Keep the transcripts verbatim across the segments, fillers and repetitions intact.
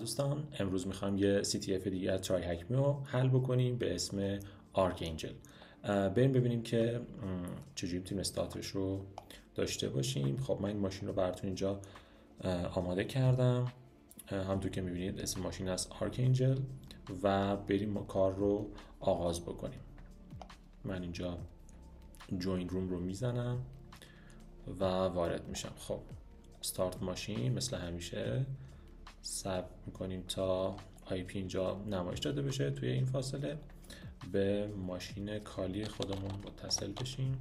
دوستان، امروز میخوام یه سی تی اف دیگه از TryHackMe رو حل بکنیم به اسم Archangel. بریم ببینیم که چجوری میتونیم استارتش رو داشته باشیم. خب من این ماشین رو براتون اینجا آماده کردم، همونطور که میبینید اسم ماشین از Archangel و بریم کار رو آغاز بکنیم. من اینجا جوین روم رو میزنم و وارد میشم. خب استارت ماشین مثل همیشه صبر میکنیم تا آی پی اینجا نمایش داده بشه. توی این فاصله به ماشین کالی خودمون متصل بشیم.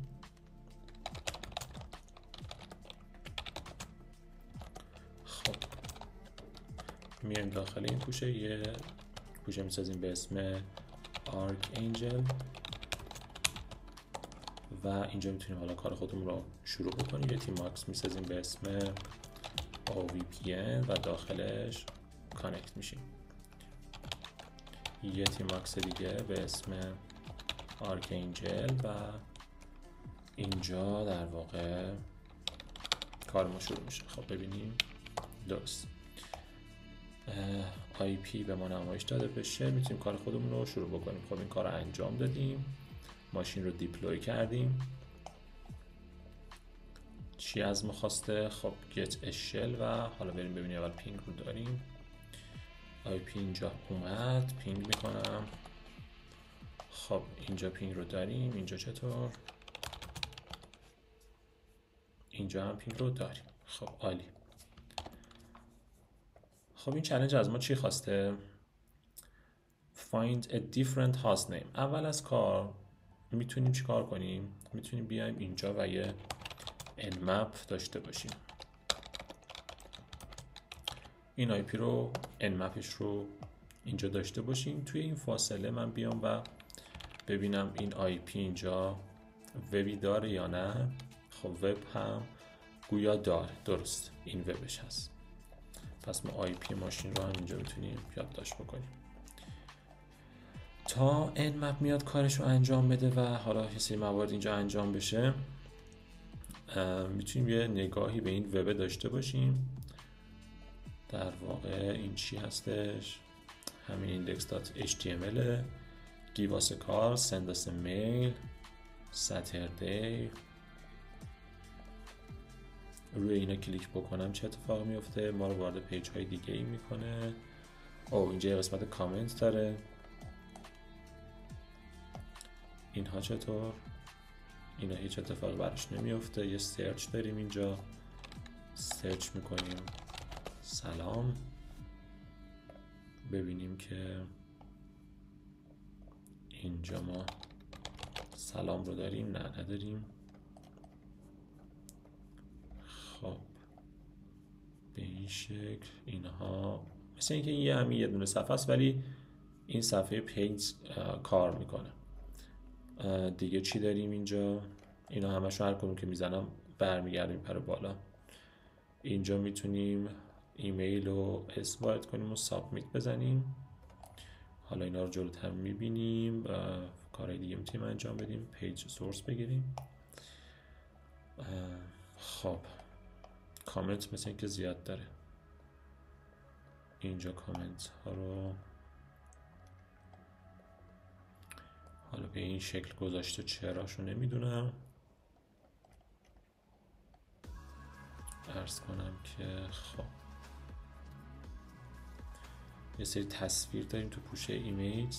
خب میایم داخل این کوشه، یه کوشه میسازیم به اسم Archangel و اینجا میتونیم حالا کار خودمون رو شروع بکنیم. یه تیم ماکس میسازیم به اسم او وی پی ان و داخلش کانکت میشیم. یه تیم ماکس دیگه به اسم آرکینجل و اینجا در واقع کار ما شروع میشه. خب ببینیم درست آی پی به ما نمایش داده بشه، میتونیم کار خودمون رو شروع بکنیم. خب این کار رو انجام دادیم، ماشین رو دیپلوی کردیم. چی از ما خواسته؟ خب get a shell و حالا بریم ببینیم. اول پینگ رو داریم، آی پی اینجا اومد، پینگ میکنم. خب اینجا پینگ رو داریم، اینجا چطور؟ اینجا هم پینگ رو داریم. خب عالی. خب این چالش از ما چی خواسته؟ find a different host name. اول از کار میتونیم چی کار کنیم؟ میتونیم بیایم اینجا و یه nmap داشته باشیم. این آی پی رو nmapش رو اینجا داشته باشیم. توی این فاصله من بیام و ببینم این آی پی اینجا وبی داره یا نه. خب وب هم گویا داره، درست این وبش هست. پس ما آی پی ماشین رو هم اینجا میتونیم یادداشت بکنیم. تا nmap میاد کارش رو انجام بده و حالا یه سری موارد اینجا انجام بشه، میتونیم یه نگاهی به این وب داشته باشیم. در واقع این چی هستش؟ همین index.html. give us a call, send us a mail, Saturday. روی اینا کلیک بکنم چه اتفاقی میفته؟ ما رو وارد پیج های دیگه ای میکنه. او اینجا یه قسمت کامنت داره. اینها چطور؟ اینا هیچ اتفاقی براش نمیفته. یه سرچ داریم اینجا، سرچ میکنیم سلام، ببینیم که اینجا ما سلام رو داریم، نه نداریم. خب به این شکل اینها مثل اینکه این یه همین یه دونه صفحه است، ولی این صفحه پیج کار میکنه. دیگه چی داریم اینجا؟ اینا همشو هر کدوم که میزنم برمیگردیم پر بالا. اینجا میتونیم ایمیل رو اس وارد کنیم و سابمیت بزنیم. حالا اینا رو جلوتر میبینیم. کارهای دیگه میتونیم انجام بدیم، پیج سورس بگیریم. خب کامنت مثل اینکه زیاد داره. اینجا کامنت ها رو حالا به این شکل گذاشته، چراشو نمیدونم. عرض کنم که خب یه سری تصویر داریم تو پوشه ایمیج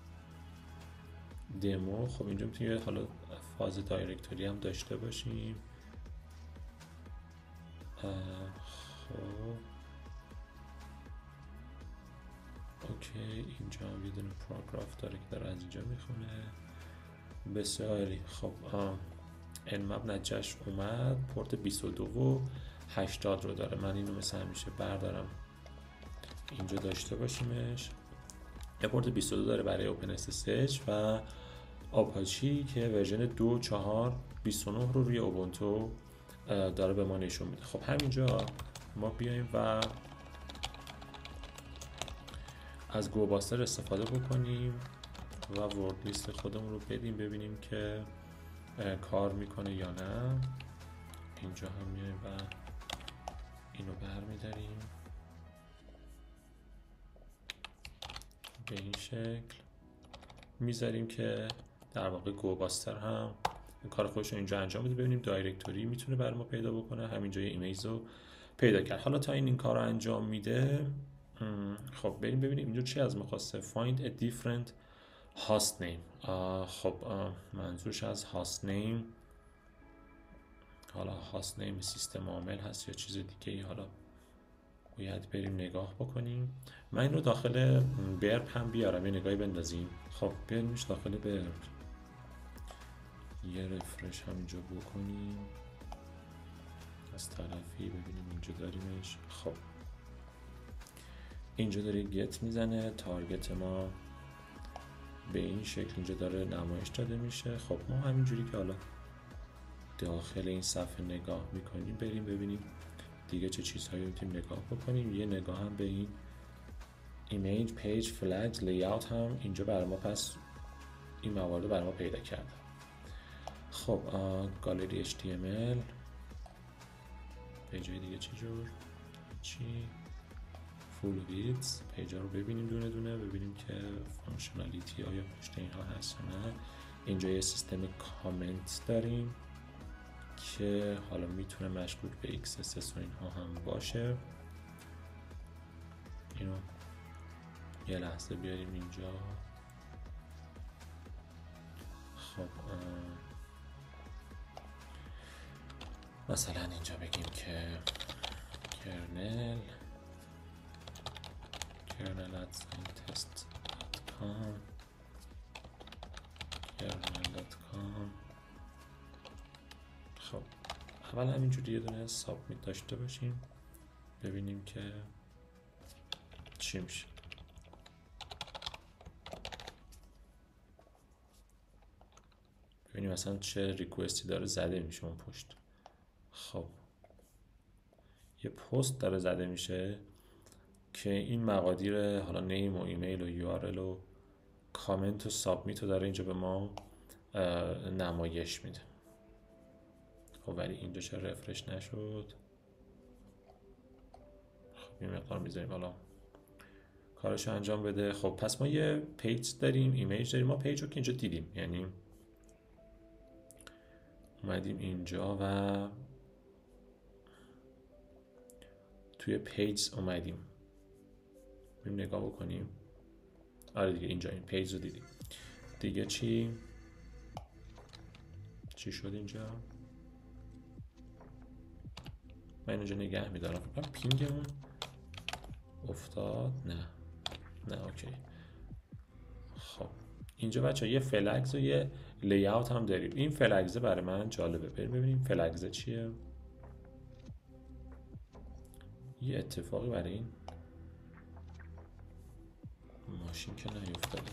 دمو. خب اینجا میتونیم حالا فاز دایرکتوری هم داشته باشیم. خب اوکی، اینجا هم یه دونه پاراگراف داره که داره از اینجا میخونه. بسیاری خب nmap نتیجهش اومد. پورت بیست و دو و هشتاد رو داره. من اینو مثل همیشه بردارم اینجا داشته باشیمش. یه پورت بیست و دو داره برای اوپن اس اس اچ و آپاچی که ورژن دو چهار بیست و نه رو روی اوبونتو داره به ما نشون میده. خب همینجا ما بیایم و از گوباستر استفاده بکنیم و ورد لیست خودمون رو بدیم ببینیم که کار میکنه یا نه. اینجا هم میایم و اینو برمیداریم. به این شکل میذاریم که در واقع گوباستر هم کار خودش رو اینجا انجام بده. ببینیم دایرکتوری میتونه برای ما پیدا بکنه. همینجا یه ایمیج رو پیدا کرد. حالا تا این این کار رو انجام میده، خب بریم ببینیم اینجا چی از ما خواسته. find a different host name. آه خب آه منظورش از host name حالا host name سیستم عامل هست یا چیز دیگه ای، حالا باید بریم نگاه بکنیم. من این رو داخل برب هم بیارم یه نگاهی بندازیم. خب بیاریمش داخل برب، یه رفرش همینجا بکنیم از طرفی، ببینیم اینجا داریمش. خب اینجا داره گت میزنه، تارگت ما به این شکل اینجا داره نمایش داده میشه. خب ما همینجوری که حالا داخل این صفحه نگاه میکنیم، بریم ببینیم دیگه چه چیزهایی میتونیم نگاه بکنیم. یه نگاه هم به این ایمیج، پیج، فلگ، لیاوت هم اینجا برای ما پس این موارد برای ما پیدا کرده. خب گالری اچ تی ام ال، پیجای دیگه چی جور چی فول ویدز، پیجا رو ببینیم دونه دونه، ببینیم که فانکشنالیتی آیا پشت اینها هست یا نه. اینجا یه سیستم کامنت داریم که حالا میتونه مشکوک به ایکس اس اس و اینها هم باشه. اینو یه لحظه بیاریم اینجا. خب مثلا اینجا بگیم که کرنل kernel at scientist dot com kernel dot com. خب اول همینجوری یه دونه سابمیت داشته باشیم، ببینیم که چی میشه. ببینیم مثلا چه ریکوستی داره زده میشه اون پشت. خب یه پست داره زده میشه که این مقادیر حالا نیم و ایمیل و یو آر ال و کامنت و سابمیت رو داره اینجا به ما نمایش میده. خب ولی اینجا چرا رفرش نشد؟ خب یه مقدار میذاریم حالا کارش انجام بده. خب پس ما یه پیج داریم، ایمیج داریم. ما پیج رو که اینجا دیدیم، یعنی اومدیم اینجا و توی پیج اومدیم بریم نگاه بکنیم. آره دیگه اینجا این پیج رو دیدیم. دیگه چی؟ چی شد اینجا؟ من اینجا نگه میدارم. فکر کنم پینگمون افتاد. نه نه اوکی. خب اینجا بچه یه فلگز و یه لیاوت هم داریم. این فلگزه برای من جالبه. بریم ببینیم فلگزه چیه. یه اتفاقی برای این ماشین که نیفتاده.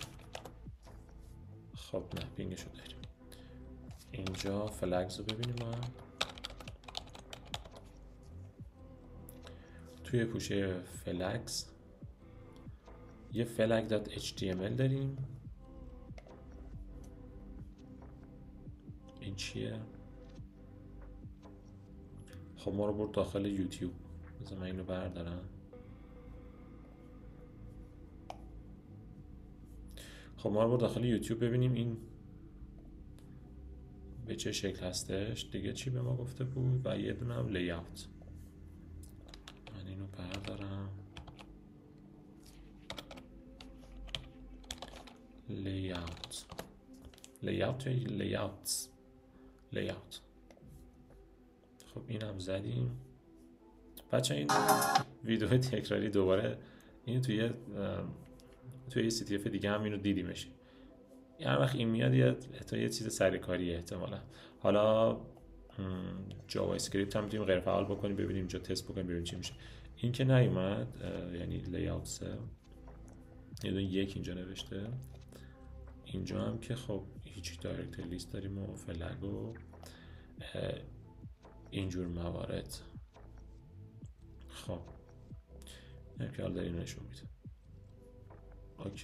خب نه پینگشو داریم. اینجا فلگز رو ببینیم. ما توی پوشه فلگز یه فلگ دات اچ تی ام ال داریم. این چیه؟ خب ما رو برد داخل یوتیوب. بذار من اینو بردارم. خب ما رو برد داخل یوتیوب، ببینیم این به چه شکل هستش. دیگه چی به ما گفته بود؟ و یه دونه هم لیاوت. من اینو بردارم. لیاوت لیاوت یا لیاوتس لیاوت. خب این هم زدیم. بچه این ویدیو تکراری دوباره این توی توی یه سی تی اف دیگه هم اینو دیدیمش. هر وقت این میاد یه تا یه چیز سرکاریه احتمالا. حالا جاوا اسکریپت هم میتونیم غیر فعال بکنیم، ببینیم اینجا تست بکنیم ببینیم چی میشه. این که نیومد، یعنی لیاوت سه یه دونه یک اینجا نوشته. اینجا هم که خب هیچ دایرکت لیست داریم و فلگ و اینجور موارد. خب اینم که حال داره اینو نشون میده. اوکی.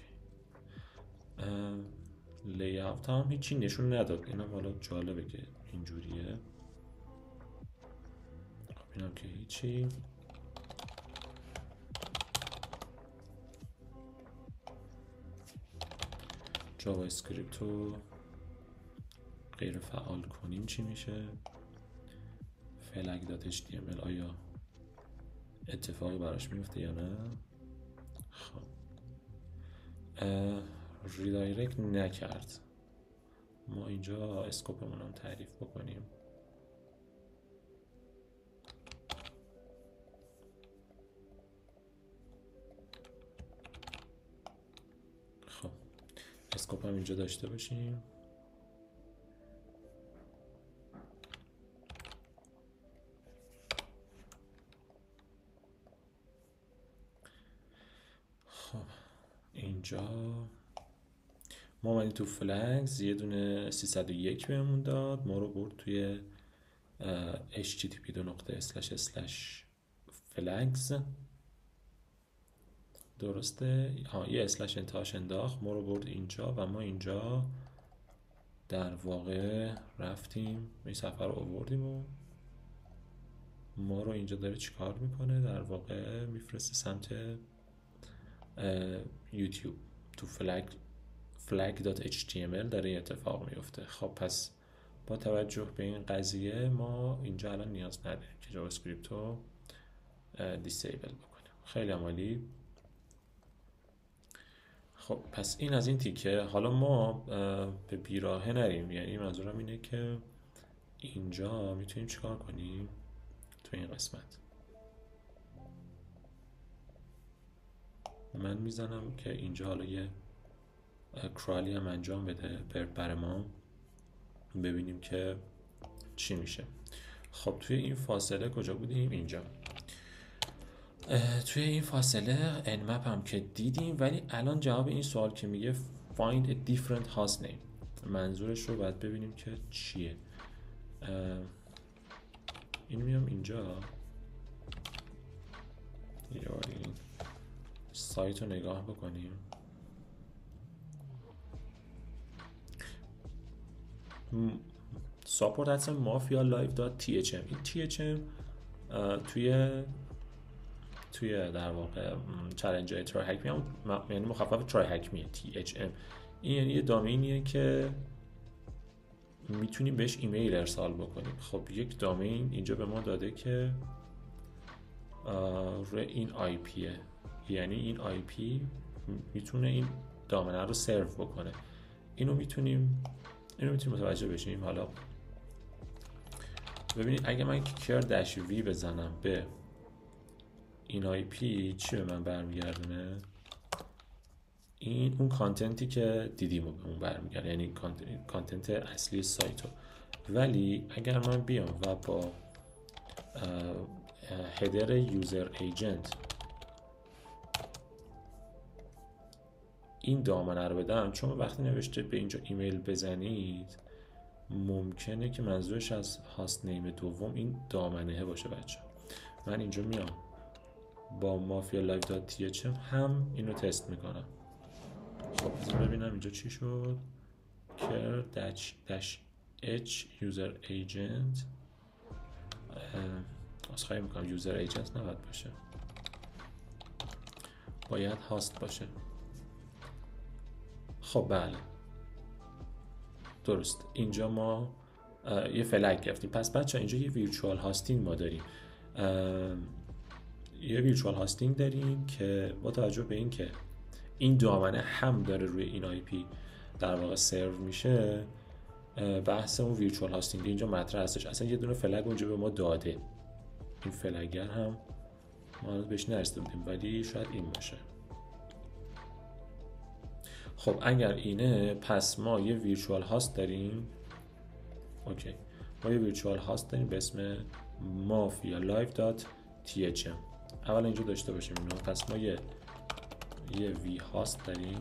لیاوت هم هیچی نشون نداد. اینم حالا جالبه که اینجوریه. خب اینم که هیچی. جاوا اسکریپت رو غیر فعال کنیم چی میشه؟ فلگ دات اچ تی ام ال آیا اتفاقی براش میفته یا نه؟ خب ریدایرکت نکرد. ما اینجا اسکوپمون هم تعریف بکنیم. خب اسکوپ هم اینجا داشته باشیم. خب اینجا ما اومدیم تو فلگز، یه دونه سیصد و یک بهمون داد، ما رو برد توی اچ تی تی پی دو نقطه اسلش اسلش فلگز. درسته؟ ها یه اسلش انتهاش انداخت، ما رو برد اینجا و ما اینجا در واقع رفتیم این صفحه رو آوردیم و ما رو اینجا داره چیکار میکنه؟ در واقع میفرسته سمت یوتیوب تو فلگ فلگ دات اچ تی ام ال داره این اتفاق میفته. خب پس با توجه به این قضیه ما اینجا الان نیاز نداریم که جاوا اسکریپت رو دیسیبل بکنیم. خیلی عالی. خب پس این از این تیکه. حالا ما به بیراهه نریم، یعنی منظورم اینه که اینجا میتونیم چیکار کنیم تو این قسمت. من میزنم که اینجا حالا یه کرالی هم انجام بده برای ما ببینیم که چی میشه. خب توی این فاصله کجا بودیم؟ اینجا. توی این فاصله nmap هم که دیدیم، ولی الان جواب این سوال که میگه find a different host name منظورش رو باید ببینیم که چیه. این میام اینجا یا این سایت رو نگاه بکنیم. support at mafia live dot t h m. این تی اچ ام توی توی در واقع چالش های ترای هک می هم یعنی مخفف ترای هک می تی اچ ام. این یعنی یه دامینیه که میتونیم بهش ایمیل ارسال بکنیم. خب یک دامین اینجا به ما داده که روی این آی پیه، یعنی این آی پی میتونه این دامنه رو سرو بکنه. اینو میتونیم اینو میتونیم متوجه بشیم. حالا ببینید اگه من کیر دش وی بزنم به این آی پی چی به من برمیگردونه؟ این اون کانتنتی که دیدیم رو به اون برمیگرده، یعنی کانتنت اصلی سایتو. ولی اگر من بیام و با هدر یوزر ایجنت این دامنه رو بدم، چون وقتی نوشته به اینجا ایمیل بزنید ممکنه که منظورش از هاست نیم دوم این دامنه باشه. بچه من اینجا میام با مافیا لایو دات تی اچ ام هم اینو تست میکنم. خب ببینم اینجا چی شد. کر دش اچ یوزر ایجنت، از خواهی میکنم یوزر ایجنت نباید باشه، باید هاست باشه. خب بله درست، اینجا ما یه فلگ گرفتیم. پس بچه اینجا یه ویرچوال هاستینگ ما داریم، یه ویرچوال هاستینگ داریم که با توجه به این که این دامنه هم داره روی این آی پی در واقع سرو میشه، بحث اون ویرچوال هاستینگ اینجا مطرح هستش. اصلا یه دونه فلگ اونجا به ما داده، این فلگر هم ما بهش نرسیده بودیم ولی شاید این باشه. خب اگر اینه پس ما یه ویرچوال هاست داریم. اوکی ما یه ویرچوال هاست داریم به اسم مافیا لایو دات تی اچ ام. اول اینجا داشته باشیم اینو. پس ما یه یه وی هاست داریم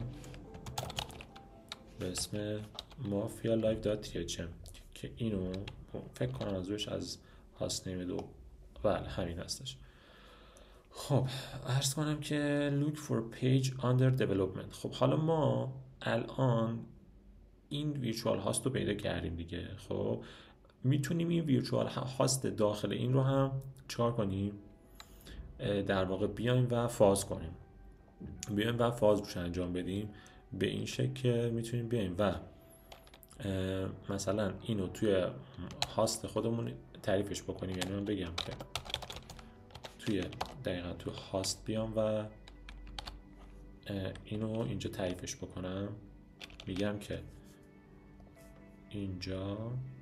به اسم مافیا لایو دات تی اچ ام که اینو فکر کنم منظورش از هاست نیم دو بله همین هستش. خب عرض کنم که look for page under development. خب حالا ما الان این ویرچوال هاست رو پیدا کردیم دیگه. خب میتونیم این ویرچوال هاست داخل این رو هم چکار کنیم؟ در واقع بیایم و فاز کنیم، بیایم و فاز روش انجام بدیم. به این شکل که میتونیم بیایم و مثلا اینو توی هاست خودمون تعریفش بکنیم. یعنی من بگم که توی دقیقا توی هاست بیام و اینو اینجا تعریفش بکنم. میگم که اینجا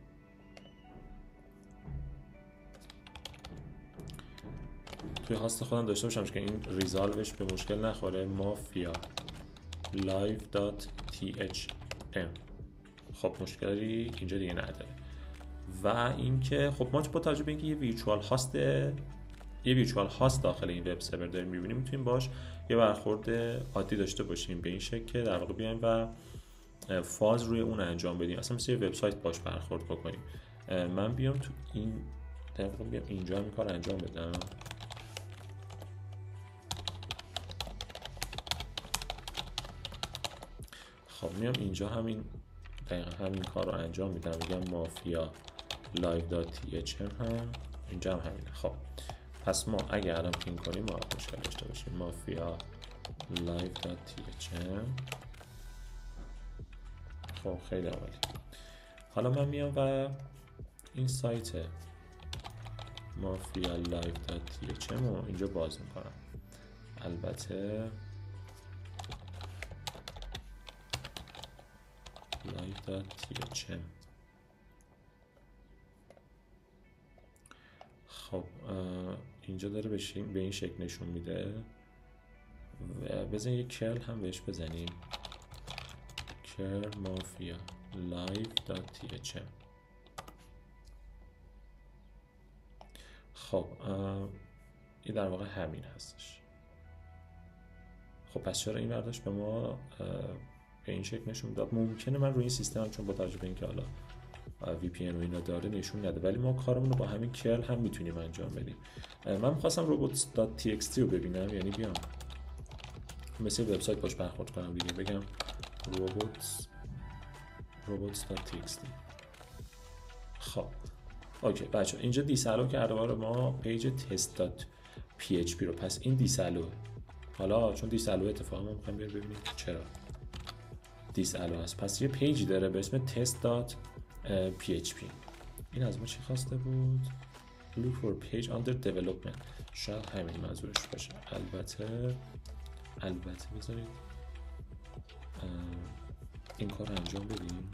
توی هاست خودم داشته باشم که این ریزالوش به مشکل نخوره. مافیا لایو دات تی اچ ام. خب مشکلی اینجا دیگه نداره. و اینکه خب ما با توجه به اینکه یه ویرچوال هاست یه ویرچوال هاست داخل این وب سرور داریم می‌بینیم، میتونیم باش یه برخورد عادی داشته باشیم به این شکل که در واقع بیایم و فاز روی اون انجام بدیم، اصلا مثل یه وبسایت باش برخورد بکنیم. من بیام تو این در واقع بیام اینجا این کار انجام بدم. خب میام اینجا همین دقیقا همین کار رو انجام میدم. میگم مافیا لایو دات تی اچ ام هم اینجا هم همینه. خب پس ما اگه الان پین کنیم ما مشکل داشته باشیم. مافیا لایو دات تی اچ ام. خب خیلی عالی. حالا من میام و این سایت مافیا لایو دات تی اچ ام رو اینجا باز میکنم. البته لایو دات تی اچ ام. خب اینجا داره به این شکل نشون میده. بزنیم یک کرل هم بهش بزنیم. کرل مافیا لایو دات تی اچ ام. خب این در واقع همین هستش. خب پس چرا این برداشت به ما به این شکل نشون داد؟ ممکنه من روی این سیستم چون با توجه به اینکه حالا وی پی ان و اینا داره نشون نده، ولی ما کارمون رو با همین کرل هم میتونیم انجام بدیم. من می‌خواستم روبوتس دات تی اکس تی رو ببینم، یعنی بیام مثل وبسایت باش برخورد کنم دیگه. بگم روبوتس روبوتس دات تی اکس تی. خب اوکی بچه اینجا دیسالو کرده برای ما پیج تست دات پی اچ پی رو. پس این دیسالو، حالا چون دیسالو اتفاقا ما می‌خوایم ببینیم چرا دیسالو هست. پس یه پیجی داره به اسم تست دات پی اچ پی. این از ما چی خواسته بود؟ look for page under development. شاید همین منظورش باشه. البته البته بذارید این کار رو انجام بدیم.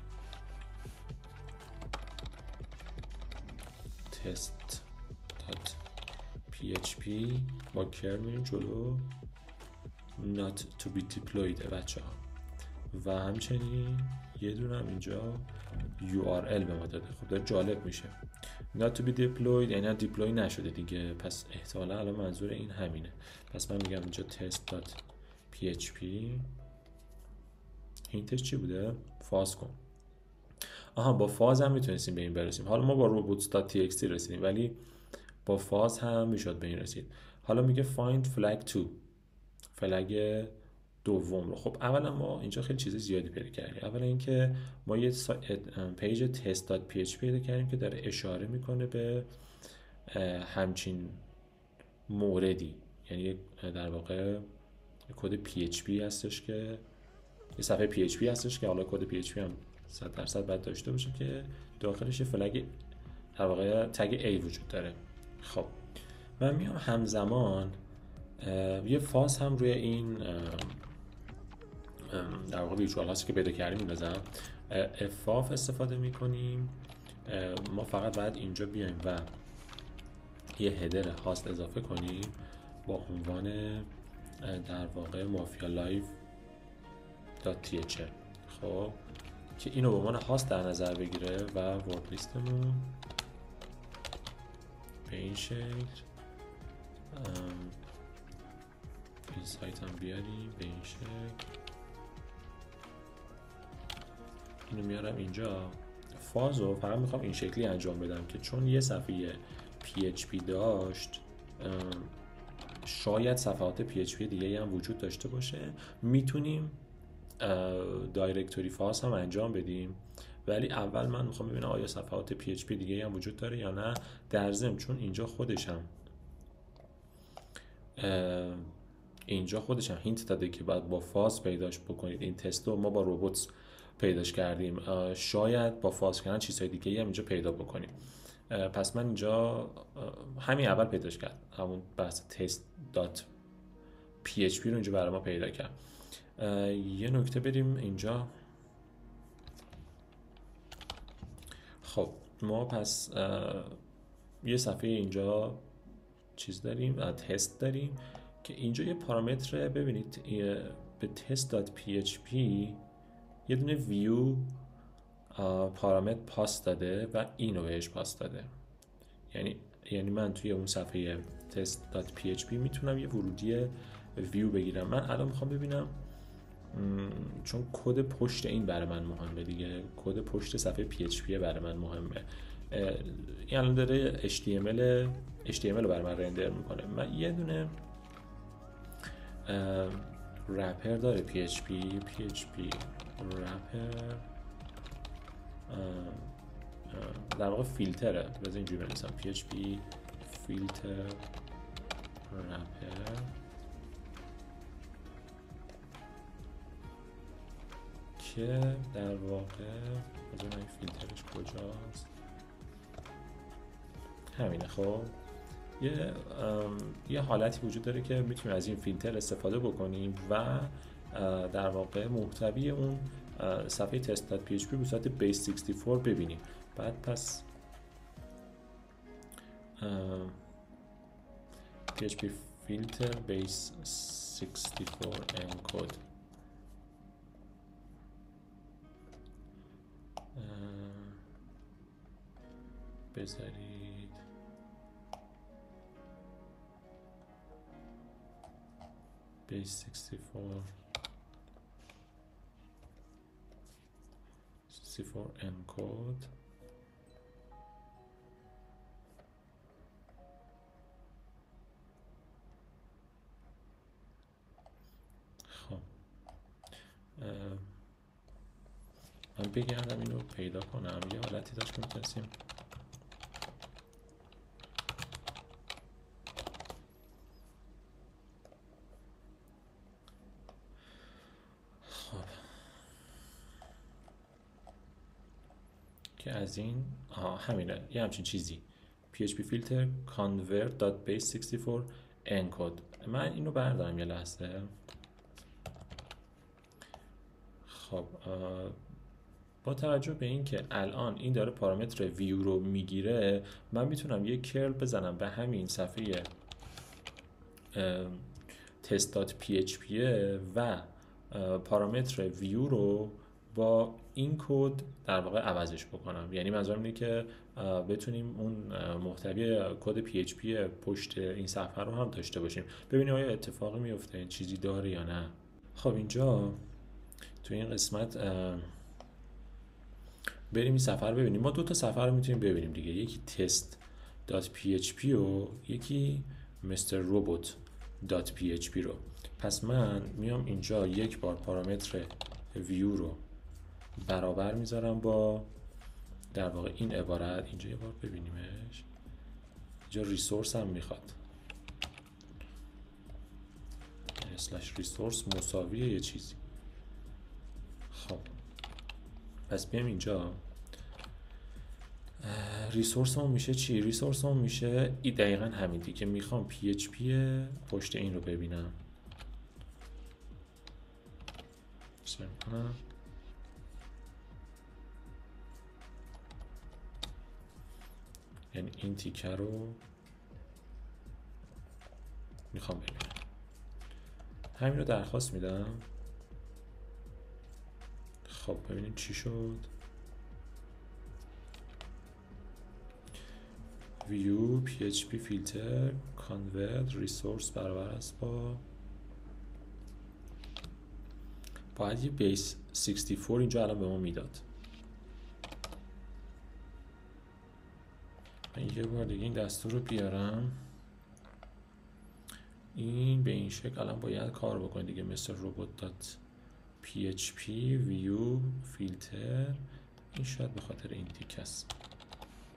test dot پی اچ پی با کرل میریم جلو. not to be deployed بچه ها. و همچنین یه دونه هم اینجا یو آر ال به ما داده. خب داره جالب میشه. not to be deployed یعنی دیپلوی نشده دیگه. پس احتمالا الان منظور این همینه. پس من میگم اینجا test dot پی اچ پی. هینتش چی بوده؟ فاز کن. آها با فاز هم میتونستیم به این برسیم. حالا ما با روبوتس دات تی اکس تی رسیدیم ولی با فاز هم میشد به این رسید. حالا میگه find flag two. فلگ دوم رو. خب اولا ما اینجا خیلی چیز زیادی پیدا کردیم. اولا اینکه ما یه پیج تست دات پی اچ پی پیدا کردیم که داره اشاره میکنه به همچین موردی. یعنی در واقع کد پی اچ پی هستش که یه صفحه پی اچ پی هستش که حالا کد پی اچ پی هم صد درصد باید داشته باشه که داخلش فلگ در واقع تگ A وجود داره. خب من میام همزمان یه فاز هم روی این در واقع ویرچوال هاستی که پیدا کردیم می‌ذارم. اف استفاده می‌کنیم. ما فقط باید اینجا بیایم و یه هدر هاست اضافه کنیم با عنوان در واقع مافیا لایو دات تی اچ ام. خب که اینو به عنوان هاست در نظر بگیره و ورد لیستمون به این شکل این سایت هم بیاریم به این شکل. اینو میارم اینجا. فازو فقط میخوام این شکلی انجام بدم که چون یه صفحه پی اچ پی داشت شاید صفحات پی اچ پی دیگه هم وجود داشته باشه، میتونیم دایرکتوری فاز هم انجام بدیم. ولی اول من میخوام ببینم آیا صفحات پی اچ پی دیگه هم وجود داره یا نه. در ضمن چون اینجا خودش هم اینجا خودش هم هینت داده که باید با فاز پیداش بکنید. این تست رو ما با ربات پیداش کردیم، شاید با فاز کردن چیزهای دیگه هم اینجا پیدا بکنیم. پس من اینجا همین اول پیداش کرد، همون بحث تست دات پی اچ پی رو اینجا برای ما پیدا کرد. یه نکته بریم اینجا. خب ما پس یه صفحه اینجا چیز داریم، تست داریم که اینجا یه پارامتر، ببینید به تست دات پی اچ پی یه دونه ویو پارامتر پاس داده و اینو بهش پاس داده. یعنی یعنی من توی اون صفحه تست دات پی اچ پی میتونم یه ورودی ویو بگیرم. من الان میخوام ببینم، چون کد پشت این برای من مهمه دیگه، کد پشت صفحه پی اچ پی برای من مهمه. این الان داره اچ تی ام ال اچ تی ام ال رو برای من رندر میکنه. من یه دونه رپر داره پی اچ پی پی اچ پی رپر در واقع فیلتره. بذار اینجوری بنویسم پی اچ پی فیلتر رپر که در واقع بذار این فیلترش کجاست، همینه. خب یه یه حالتی وجود داره که میتونیم از این فیلتر استفاده بکنیم و در واقع محتوی اون صفحه تست دات پی اچ پی به صورت بیس شصت و چهار ببینیم. بعد پس پی اچ پی فیلتر بیس شصت و چهار انکود بذارید بیس شصت و چهار شصت و چهار انکود خب من بگردم اینو پیدا کنم. یه حالتی داشت که میتونستیم خب که از این آها همینه، یه همچین چیزی پی اچ پی filter convert.base شصت و چهار encode. من اینو بردارم یه لحظه. خب با توجه به این که الان این داره پارامتر ویو رو میگیره، من میتونم یه کرل بزنم به همین صفحه تست دات پی اچ پی و پارامتر ویو رو با این کد در واقع عوضش بکنم. یعنی منظورم اینه که بتونیم اون محتوی کد پی اچ پی پشت این صفحه رو هم داشته باشیم. ببینیم آیا اتفاقی میفته، چیزی داره یا نه. خب اینجا تو این قسمت بریم این صفحه رو ببینیم. ما دو تا صفحه رو میتونیم ببینیم دیگه، یکی تست دات پی اچ پی و یکی مستر روبوت دات پی اچ پی رو. پس من میام اینجا یک بار پارامتر ویو رو برابر میذارم با در واقع این عبارت. اینجا یه بار ببینیمش، اینجا ریسورس هم میخواد، اسلش ریسورس مساویه یه چیزی. خب پس بیام اینجا ریسورس هم میشه چی؟ ریسورس هم میشه ای دقیقا همین دیگه، میخوام پی اچ پی پشت این رو ببینم. سر کنم یعنی این تیکه رو میخوام ببینم. همین رو درخواست میدم. خب ببینیم چی شد. view پی اچ پی filter convert resource برابر است با باید یه بیس شصت و چهار اینجا الان به ما میداد. من یه بار دیگه این دستور رو بیارم. این به این شکل الان باید کار بکنه دیگه، مثل روبوت دات پی اچ پی ویو فیلتر. این شاید به خاطر این تیک است.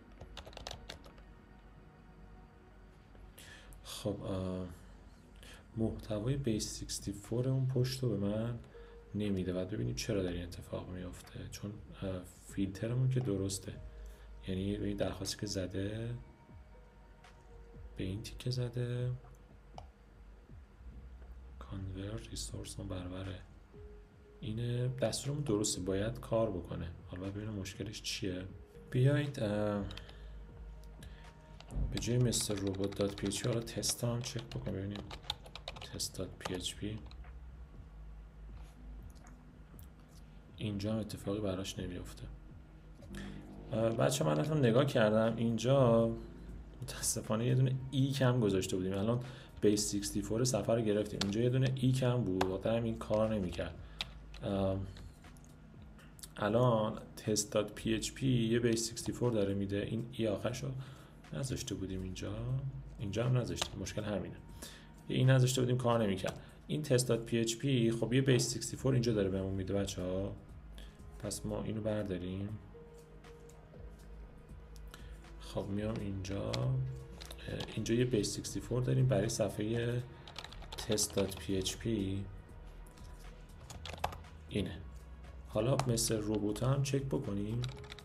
خب محتوای بیس شصت و چهار اون پشت رو به من نمیده و ببینیم چرا در این اتفاق میفته. چون فیلترمون که درسته، یعنی به این درخواستی که زده، به این تیکه زده کانورت ریسورس اون برابره، اینه دستورمون درسته، باید کار بکنه. حالا ببینیم مشکلش چیه. بیایید به جای مستر روبوت دات پی اچ پی حالا تست هم چک بکنیم، ببینیم تست دات پی اچ پی اینجا اتفاقی براش نمیفته. بچه من رفتم نگاه کردم، اینجا متاسفانه یه دونه ای کم گذاشته بودیم، الان بیس شصت و چهار صفحه رو گرفتیم، اینجا یه دونه ای کم بود و در این کار نمیکرد. الان تست دات پی اچ پی یه بیس شصت و چهار داره میده، این ای آخرشو نذاشته بودیم اینجا، اینجا هم نذاشتیم، مشکل همینه، این نذاشته بودیم کار نمیکرد. این تست دات پی اچ پی خب یه بیس شصت و چهار اینجا داره بهمون میده بچه‌ها، پس ما اینو برداریم. خب میام اینجا، اینجا یه بیس شصت و چهار داریم برای صفحه تست دات پی اچ پی اینه. حالا مثل روبوت هم چک بکنیم،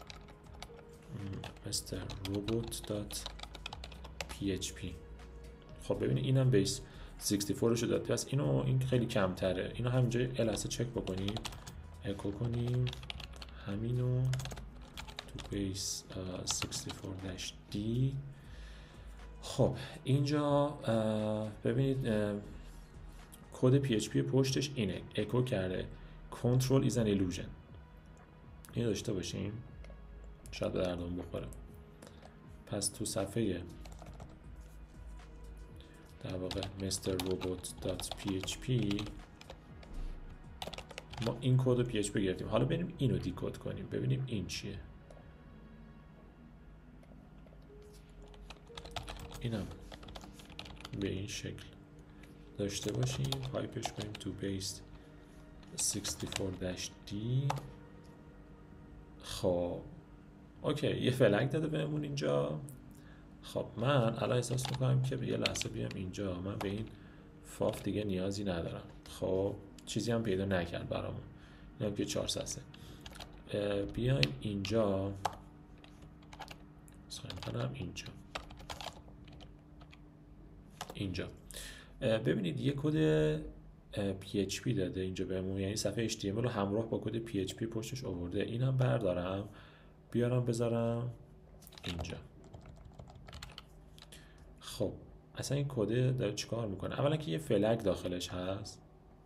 مثل روبوت دات پی اچ پی. خب ببینید اینم بیس شصت و چهار رو داد، پس اینو این خیلی کمتره، اینو همینجا الاسه چک بکنیم، اکو کنیم همینو تو بیس شصت و چهار دی. خب اینجا ببینید کد پی اچ پی پشتش اینه، اکو کرده control is an illusion، اینو داشته باشیم شاید به دردم بخوره. پس تو صفحه در واقع مستر روبوت دات پی اچ پی ما این کد رو پی اچ پی گرفتیم. حالا بریم اینو دیکد کنیم ببینیم این چیه. اینم به این شکل داشته باشیم، پایپش کنیم تو بیس شصت و چهار دی. خب اوکی یه فلگ داده بهمون اینجا. خب من الان احساس میکنم که به یه لحظه بیام اینجا، من به این فاف دیگه نیازی ندارم. خب چیزی هم پیدا نکرد برامون، اینم که چهارصد. بیایم اینجا سایم کنم اینجا اینجا ببینید یه کد پی اچ پی داده اینجا بهمون، یعنی صفحه اچ تی ام ال رو همراه با کد پی اچ پی پشتش آورده. اینم بردارم بیارم بذارم اینجا. خب اصلا این کد داره چیکار میکنه؟ اولا که یه فلگ داخلش هست،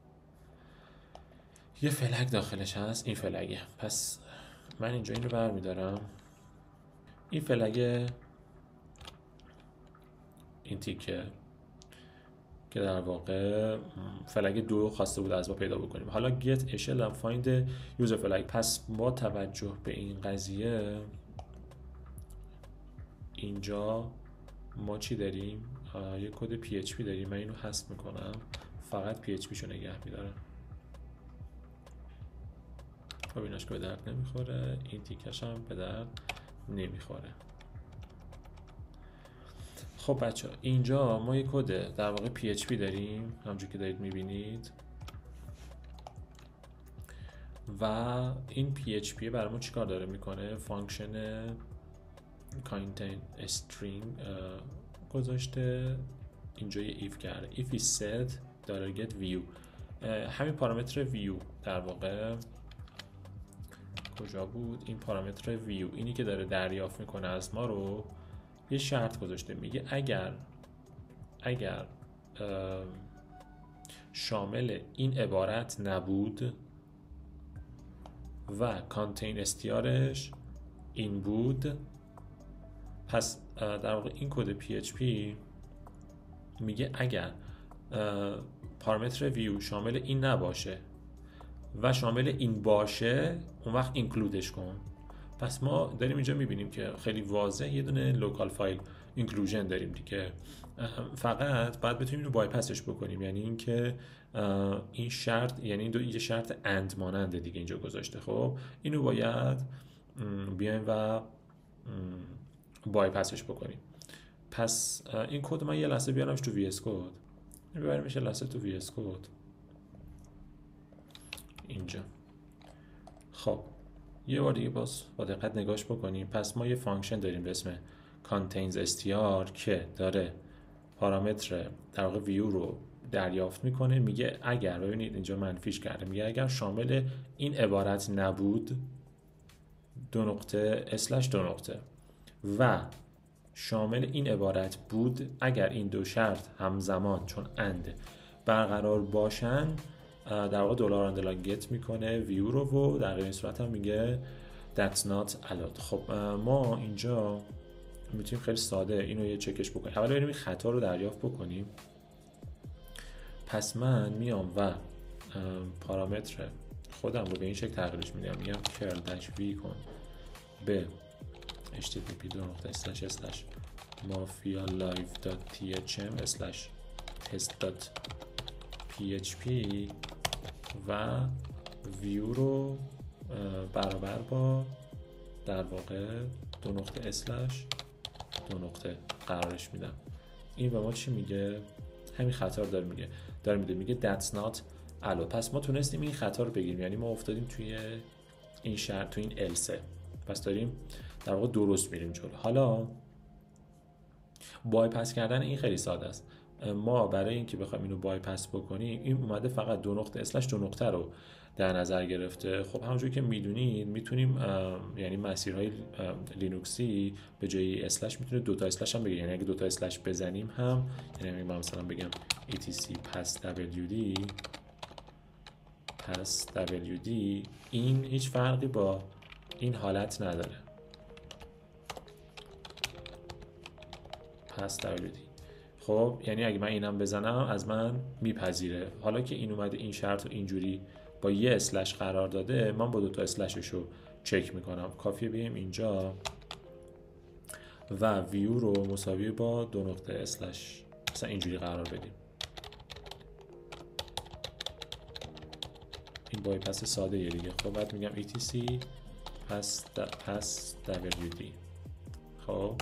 یه فلگ داخلش هست، این فلگه. پس من اینجا این رو برمیدارم، این فلگ این تیکه که در واقع فلگ دو خواسته بود از ما پیدا بکنیم. حالا get اشل and find user flag. پس با توجه به این قضیه اینجا ما چی داریم؟ یه کد پی اچ پی داریم، من اینو حذف میکنم، فقط پی اچ پی شو نگه میدارم. خب ایناش که به درد نمیخوره، این تیکش هم به درد نمیخوره. خب بچه ها اینجا ما یک کد در واقع پی اچ پی داریم همونجوری که دارید میبینید و این پی اچ پی برامون چیکار داره میکنه؟ فانکشن contain string گذاشته اینجا یه ایف کرده، if is set داره get view. همین پارامتر view در واقع کجا بود؟ این پارامتر view اینی که داره دریافت میکنه از ما رو یه شرط گذاشته، میگه اگر اگر شامل این عبارت نبود و کانتین استیارش این بود، پس در واقع این کد پی اچ پی میگه اگر پارامتر ویو شامل این نباشه و شامل این باشه اون وقت اینکلودش کن. پس ما داریم اینجا میبینیم که خیلی واضح یه دونه لوکال فایل اینکلوژن داریم دیگه، فقط باید بتونیم اینو بایپسش بکنیم، یعنی اینکه این شرط، یعنی این دو یه شرط اند ماننده دیگه اینجا گذاشته. خب اینو باید بیایم و بایپسش بکنیم. پس این کد من یه لحظه بیارمش تو وی اس کد ببریم میشه لحظه تو وی اس کد اینجا. خب یه بار دیگه باز با دقت نگاش بکنیم. پس ما یه فانکشن داریم به اسم contains str که داره پارامتر در واقع ویو رو دریافت میکنه، میگه اگر، ببینید اینجا منفیش کرده، میگه اگر شامل این عبارت نبود دو نقطه اسلش دو نقطه و شامل این عبارت بود اگر این دو شرط همزمان چون اند برقرار باشن در واقع دلار اندلاگ گت میکنه ویو رو و در این صورت هم میگه that's not allowed. خب ما اینجا میتونیم خیلی ساده اینو یه چکش بکنیم. اول بریم این خطا رو دریافت بکنیم. پس من میام و پارامتر خودم رو به این شکل تغییرش میدم، میگم curl dash v کن به http دو نقطه اسلش اسلش mafia live dot thm اسلش test dot php و ویو رو برابر با در واقع دو نقطه اسلش دو نقطه قرارش میدم. این به ما چی میگه؟ همین خطا رو داره میگه داره میده میگه that's not allowed. پس ما تونستیم این خطا رو بگیریم، یعنی ما افتادیم توی این شرط، توی این السه. پس داریم در واقع درست میریم جلو. حالا بایپاس کردن این خیلی ساده است. ما برای اینکه بخوایم اینو بایپاس بکنیم، این اومده فقط دو نقطه اسلش دو نقطه رو در نظر گرفته. خب همونجوری که میدونید میتونیم یعنی مسیرهای لینوکسی به جای اسلش میتونه دو تا اسلش هم بگیره، یعنی اگه دو تا اسلش بزنیم هم، یعنی من مثلا بگم etc pass wd pass wd، این هیچ فرقی با این حالت نداره. pass wd خب یعنی اگه من اینم بزنم از من میپذیره. حالا که این اومده این شرط رو اینجوری با یه اسلش قرار داده، من با دو تا اسلشش رو چک میکنم. کافیه بیایم اینجا و ویو رو مساوی با دو نقطه اسلش مثلا اینجوری قرار بدیم. این بایپاس ساده یه دیگه. خب بعد میگم etc pass pass wd. خب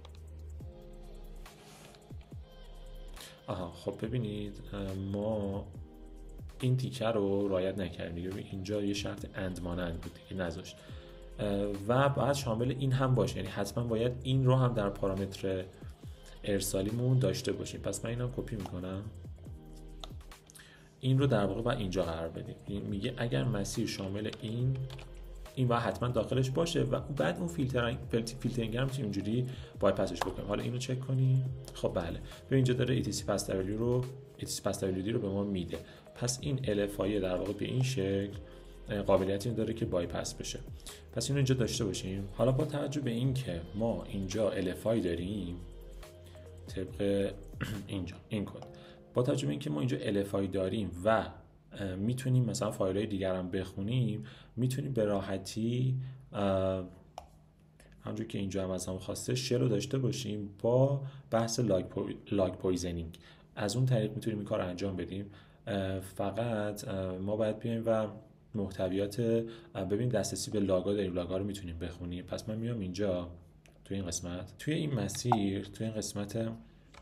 آها خب ببینید ما این تیکه رو رعایت نکردیم دیگه. اینجا یه شرط اند مانند بود دیگه نذاشت و باید شامل این هم باشه، یعنی حتما باید این رو هم در پارامتر ارسالیمون داشته باشیم. پس من اینو کپی میکنم، این رو در واقع باید اینجا قرار بدیم. میگه اگر مسیر شامل این این باید حتما داخلش باشه و بعد اون فیلترینگ فیلترینگ هم میتونیم اینجوری بایپاسش بکنیم. حالا اینو چک کنیم. خب بله ببین اینجا داره etc pass w رو etc pass wd رو به ما میده. پس این الفای در واقع به این شکل قابلیتی داره که بایپاس بشه. پس اینو اینجا داشته باشیم. حالا با توجه به این که ما اینجا الفای داریم طبق اینجا این کد، با توجه به این که ما اینجا الفای داریم و میتونیم مثلا فایل‌های دیگر هم بخونیم، میتونیم به راحتی همونجوری که اینجا هم از هم خواسته شل رو داشته باشیم با بحث لاگ پوی... لاگ پویزنینگ. از اون طریق میتونیم این کار رو انجام بدیم. فقط ما باید بیایم و محتویات ببین دسترسی به لاگا داریم، لاگا رو میتونیم بخونیم. پس من میام اینجا توی این قسمت توی این مسیر توی این قسمت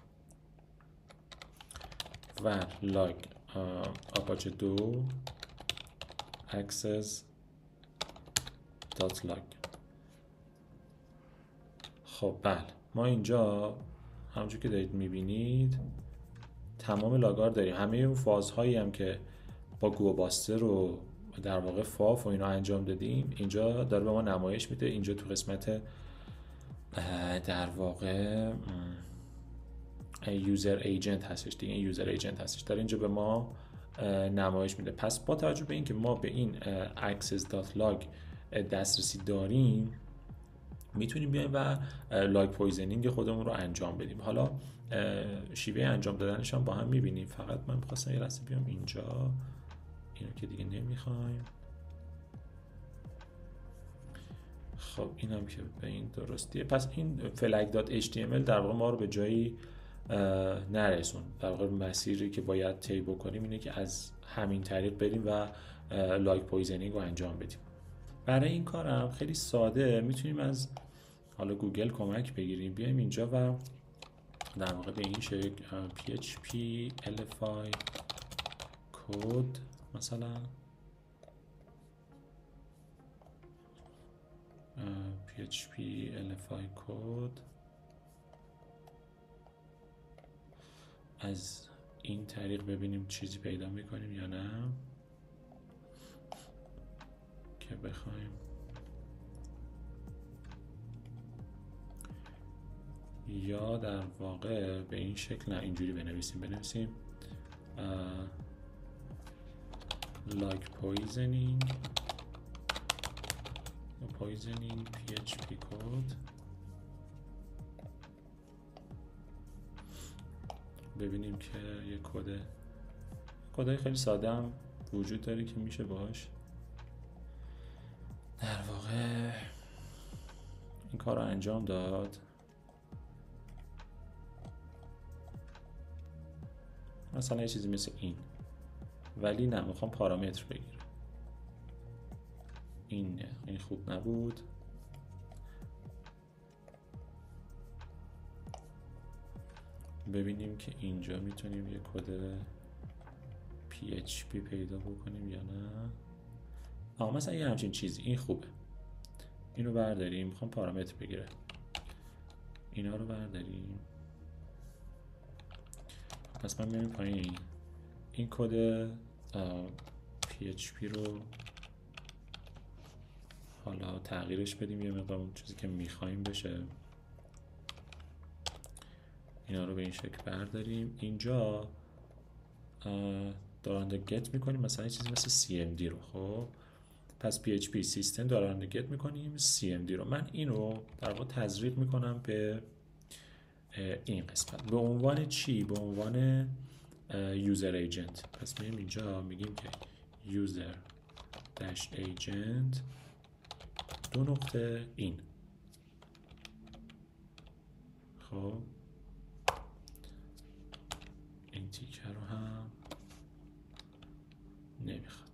و لاگ آپاچه دو access dot log. خب بله ما اینجا همونجور که دارید میبینید تمام لاگار داریم. همه اون فازهایی هم که با گو باستر و در واقع فاف و اینا انجام دادیم اینجا داره به ما نمایش میده. اینجا تو قسمت در واقع یوزر ایجنت هستش دیگه، این یوزر ایجنت هستش داره اینجا به ما نمایش میده. پس با توجه به اینکه ما به این access.log دسترسی داریم میتونیم بیایم و لاگ پویزنینگ خودمون رو انجام بدیم. حالا شیوه انجام دادنش هم با هم میبینیم. فقط من می‌خواستم یه لحظه بیام اینجا، اینو که دیگه نمیخوایم. خب اینم که به این درستیه. پس این flag.html در واقع ما رو به جایی نرسون. در واقع مسیری که باید طی بکنیم اینه که از همین طریق بریم و لاگ پویزنینگ رو انجام بدیم. برای این کارم خیلی ساده میتونیم از حالا گوگل کمک بگیریم. بیایم اینجا و در واقع به این شکل پی اچ پی ال اف آی کد مثلا پی اچ پی ال اف آی کد از این طریق ببینیم چیزی پیدا میکنیم یا نه که بخوایم یا در واقع به این شکل نه اینجوری بنویسیم بنویسیم like poisoning poisoning پی اچ پی code ببینیم که یه کد کدای خیلی ساده هم وجود داره که میشه باهاش در واقع این کار رو انجام داد. مثلا یه چیزی مثل این، ولی نه میخوام پارامتر بگیرم. این نه این خوب نبود. ببینیم که اینجا میتونیم یه کد پی اچ پی پیدا بکنیم یا نه. آه مثلا یه همچین چیزی، این خوبه. اینو برداریم، میخوام پارامتر بگیره. اینا رو برداریم. پس من میریم پایین. این کد پی اچ پی رو حالا تغییرش بدیم یه مقدار اون چیزی که میخوایم بشه. اینا رو به این شکل برداریم. اینجا دارنده گت میکنیم مثلا یه چیزی مثل سی ام دی رو. خب پس پی اچ پی سیستم دارنده گت میکنیم سی ام دی رو. من اینو در واقع تزریق میکنم به این قسمت. به عنوان چی؟ به عنوان یوزر ایجنت. پس میگیم اینجا میگیم که یوزر داش ایجنت دو نقطه این. خب این تیکه رو هم نمیخواد.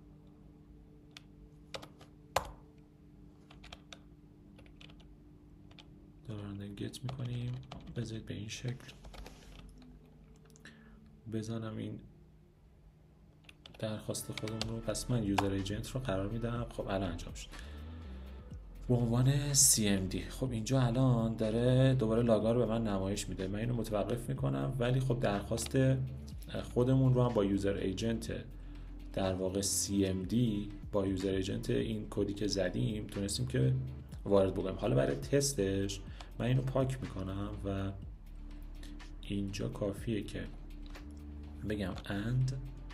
دارنده گت میکنیم. بذارید به این شکل بزنم این درخواست خودم رو. پس من یوزر ایجنت رو قرار میدم. خب الان انجام شد به عنوان سی ام دی. خب اینجا الان داره دوباره لاگا رو به من نمایش میده. من اینو متوقف میکنم، ولی خب درخواست خودمون رو هم با یوزر ایجنت در واقع سی ام دی با یوزر ایجنت این کدی که زدیم تونستیم که وارد بکنیم. حالا برای تستش من اینو پاک میکنم و اینجا کافیه که بگم and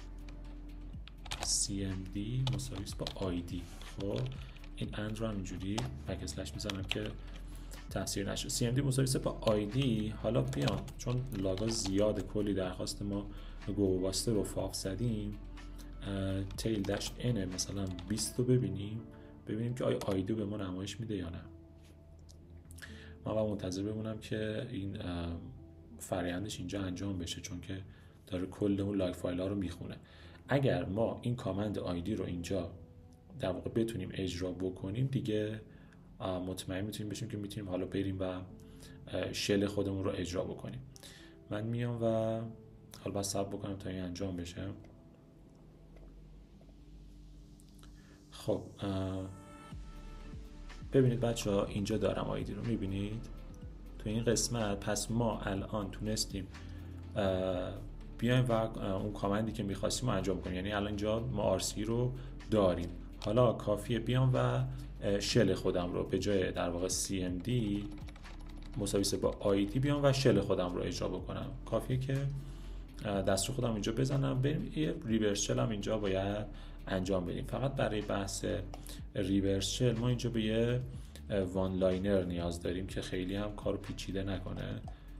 سی ام دی مساوی است با آی دی. خب این and رو هم اینجوری بک اسلش میزنم که تاثیر نشه. سی ام دی مساوی است با آی دی. حالا بیام چون لاگا زیاد کلی درخواست ما گو واسطه رو فاف زدیم تیل داش ان مثلا بیست رو ببینیم ببینیم که آیا آی دی به ما نمایش میده یا نه. من باید منتظر بمونم که این فرآیندش اینجا انجام بشه، چون که داره کل اون لاگ فایل ها رو میخونه. اگر ما این کامند آیدی رو اینجا در واقع بتونیم اجرا بکنیم دیگه مطمئن میتونیم بشیم که میتونیم حالا بریم و شل خودمون رو اجرا بکنیم. من میام و حالا باید صبر بکنم تا این انجام بشه. خب ببینید بچه ها اینجا دارم آیدی رو میبینید تو این قسمت. پس ما الان تونستیم بیایم و اون کامندی که میخواستیم رو انجام کنیم. یعنی الان اینجا ما آرسی رو داریم. حالا کافیه بیام و شل خودم رو به جای در واقع سی ام دی مساوی با آیدی بیام و شل خودم رو اجرا بکنم. کافیه که دستور خودم اینجا بزنم. بریم یه ریورس شل هم اینجا باید انجام بدیم. فقط برای بحث ریورس شل ما اینجا به یه وان لاینر نیاز داریم که خیلی هم کارو پیچیده نکنه.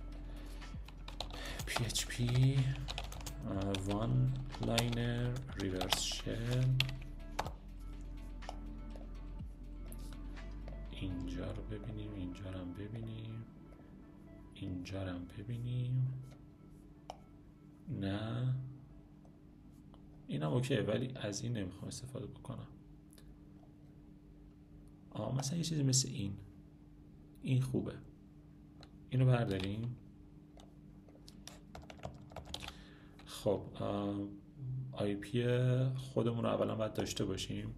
پی اچ پی وان لاینر ریورس شل اینجا رو ببینیم، اینجا رو هم ببینیم، اینجا رو هم ببینیم. نه این هم اوکی، ولی از این نمیخوام استفاده بکنم. آه مثلا یه چیزی مثل این این خوبه. اینو برداریم خب آی پی خودمون رو اولا باید داشته باشیم.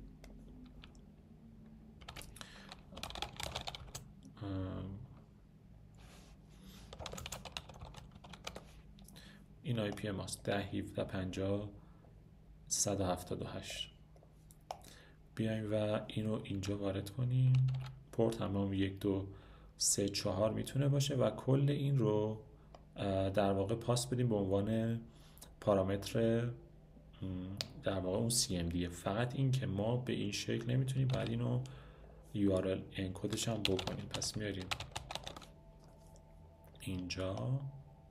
این آی پی ماست ده هفده پنجاه صد و هفتاد و هشت. بیایم و اینو اینجا وارد کنیم. پورت هم یک دو سه چهار میتونه باشه و کل این رو در واقع پاس بدیم به عنوان پارامتر در واقع اون سی ام دی. فقط این که ما به این شکل نمیتونیم، بعد اینو یو آر ال انکدش هم بکنیم. پس میاریم اینجا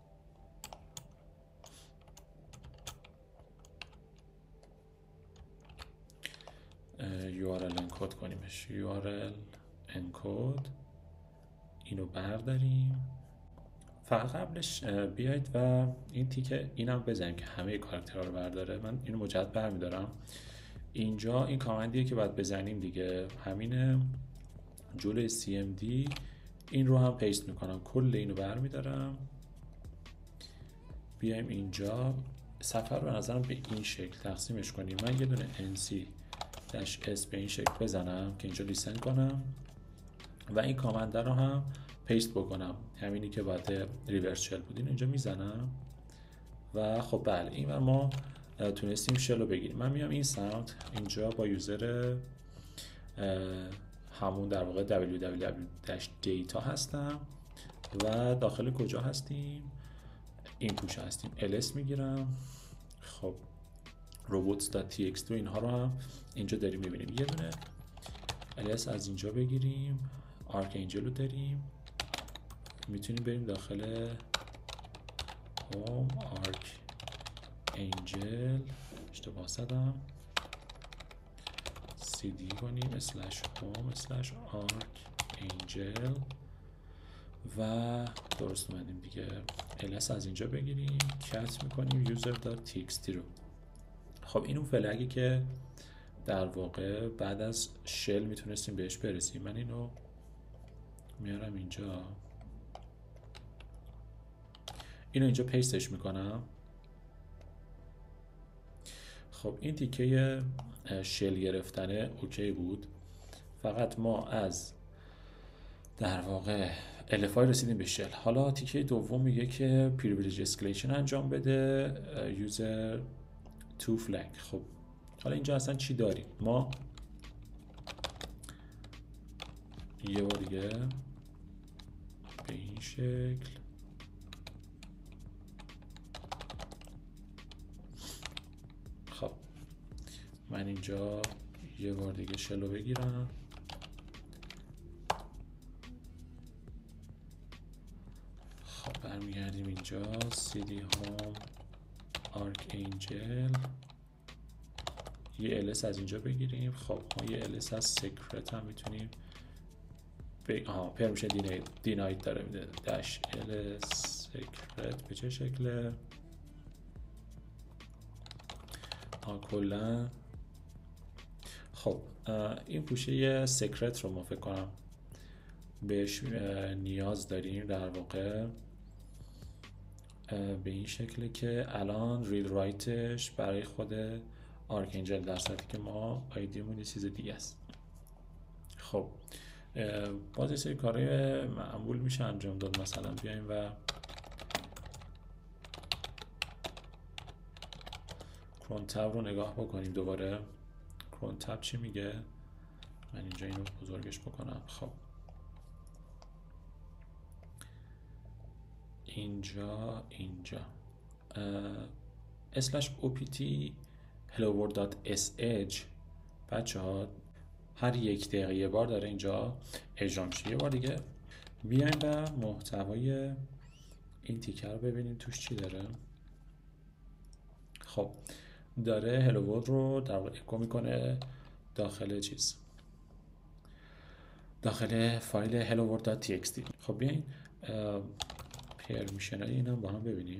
یو آر ال انکد کنیمش. یو آر ال انکد اینو برداریم. فقط قبلش بیاید و این تیکه اینم بزنیم که همه کاراکترها رو برداره. من اینو مجدد برمیدارم. اینجا این کامندیه که باید بزنیم دیگه، همینه. جلوی سی ام دی این رو هم پیست میکنم، کل اینو برمیدارم. بیایم اینجا صفحه رو به نظرم به این شکل تقسیمش کنیم. من یه دونه ان سی داش اس به این شکل بزنم که اینجا لیسن کنم و این کامنده رو هم پیست بکنم، همینی که باید ریورس شل بود. این اینجا میزنم و خب بله این و ما تونستیم شل رو بگیریم. من میام این سمت اینجا با یوزر همون در واقع دبلیو دبلیو دبلیو داش دیتا هستم و داخل کجا هستیم؟ این پوشه هستیم. ال اس میگیرم. خب robots دات تی اکس تی اینها رو هم اینجا داریم میبینیم. یه دونه ال اس از اینجا بگیریم. آرکانجل رو داریم، میتونیم بریم داخل هوم آرکانجل، اشتباه زدم، سی دی کنیم اسلش هوم اسلش آرکانجل و درست اومدیم دیگه. ال اس از اینجا بگیریم، کت میکنیم یوزر دات تی اکس تی رو. خب این اون فلگی که در واقع بعد از شل میتونستیم بهش برسیم. من اینو میارم اینجا، اینو اینجا پیستش میکنم. خب این تیکه شل گرفتنه اوکی بود، فقط ما از در واقع الفای رسیدیم به شل. حالا تیکه دوم میگه که پریویلیج اسکلیشن انجام بده یوزر تو فلگ. خب حالا اینجا اصلا چی داریم؟ ما یه بار دیگه به این شکل خب من اینجا یه بار دیگه شلو بگیرم. خب برمیگردیم اینجا سی دی هوم آرکانجل، یه ال اس از اینجا بگیریم. خب ما یه ال اس از سیکرت هم میتونیم به آها پرمیشن دیناید دیناید داره میده داش ال اس سیکرت به چه شکله؟ آ کلا خب این پوشه یه سیکرت رو ما فکر کنم بهش نیاز داریم. در واقع به این شکله که الان رید رایتش برای خود آرکانجل، در صورتی که ما آیدیمون یه چیز دیگه است. خب باز یه سری کارهای معمول میشه انجام داد. مثلا بیایم و کرون تب رو نگاه بکنیم دوباره. کرون تب چی میگه؟ من اینجا اینو بزرگش بکنم. خب اینجا اینجا اسلش opt hello world dot sh بچه ها هر یک دقیقه یه بار داره اینجا اجرا میشه. یه بار دیگه بیایم و محتوای این تیکر رو ببینیم توش چی داره. خب داره hello world رو در واقع اکو میکنه داخل چیز، داخل فایل hello world dot txt. خب بیاین پرمیشن های این هم با هم ببینیم.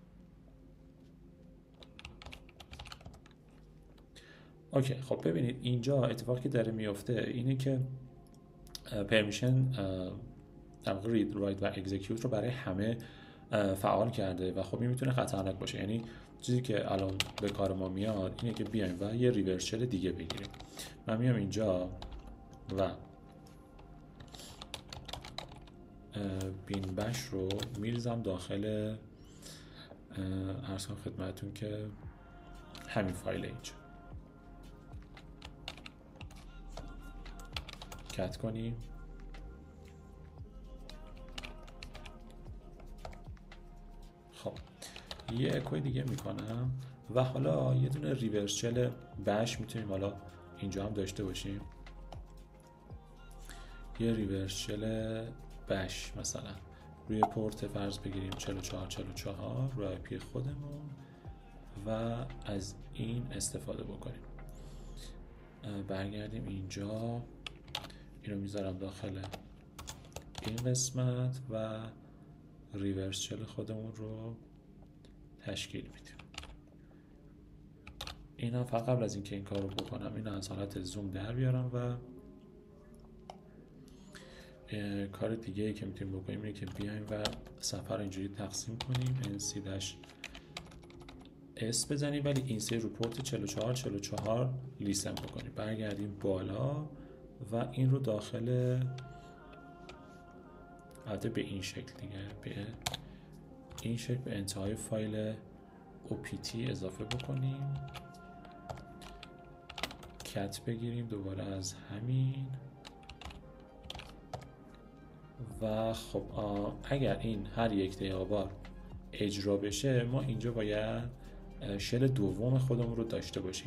اوکی خب ببینید اینجا اتفاقی که داره میفته اینه که پرمیشن در واقع رید رایت و اکزیکیوت رو برای همه فعال کرده و خب این میتونه خطرناک باشه. یعنی چیزی که الان به کار ما میاد اینه که بیایم و یه ریورس شل دیگه بگیریم. من میام اینجا و بین بش رو میریزم داخل عرض کنم خدمتتون که همین فایل اینجا کت کنیم. خب یه اکوی دیگه میکنم و حالا یه دونه ریورس شل بش میتونیم حالا اینجا هم داشته باشیم. یه ریورس شل بش مثلا روی پورت فرض بگیریم چهل و چهار چهل و چهار روی آی پی خودمون و از این استفاده بکنیم. برگردیم اینجا، اینو میذارم داخل این قسمت و ریورس شل خودمون رو تشکیل میدیم. اینا فقط قبل از اینکه این کار رو بکنم اینو از حالت زوم در بیارم و کار دیگه ای که میتونیم بکنیم اینه که بیایم و صفحه رو اینجوری تقسیم کنیم، ان سی داش اس بزنیم ولی این سری رو پورت چهل و چهار چهل و چهار لیسن بکنیم. برگردیم بالا و این رو داخل البته به این شکل دیگه به این شکل به انتهای فایل او پی تی اضافه بکنیم، کت بگیریم دوباره از همین و خب اگر این هر یک دقیقه بار اجرا بشه ما اینجا باید شل دوم خودمون رو داشته باشیم.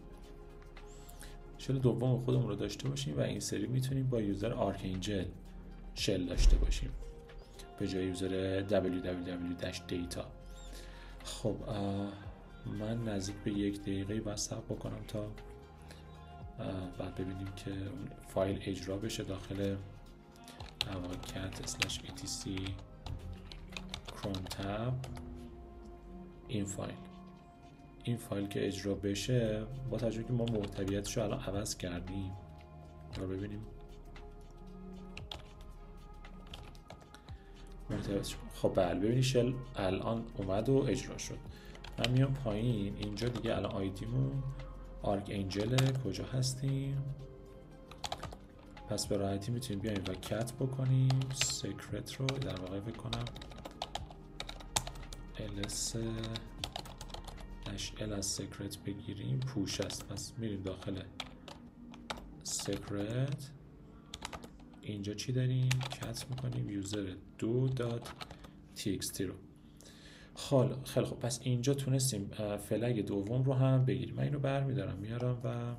شل دوم خودمون رو داشته باشیم و این سری میتونیم با یوزر آرکینجل شل داشته باشیم به جای یوزر دبلیو دبلیو دبلیو داش دیتا. خب من نزدیک به یک دقیقه باید صبر بکنم تا بعد ببینیم که فایل اجرا بشه داخل cat slash etc chrome tab. این فایل این فایل که اجرا بشه با توجه که ما محتویاتش رو الان عوض کردیم رو ببینیم محتویاتش. خب بله ببینید شل الان اومد و اجرا شد. من میام پایین اینجا دیگه الان آیدیمون آرکانجل کجا هستیم، پس به راحتی میتونیم بیایم و کت بکنیم سیکرت رو در واقع بکنم ls ال از سیکرت بگیریم پوش است، پس میریم داخل سیکرت اینجا چی داریم کت میکنیم یوزر دو دات تی ایکس تی رو. خیلی خیلی خوب پس اینجا تونستیم فلگ دوم رو هم بگیریم. من اینو برمیدارم میارم و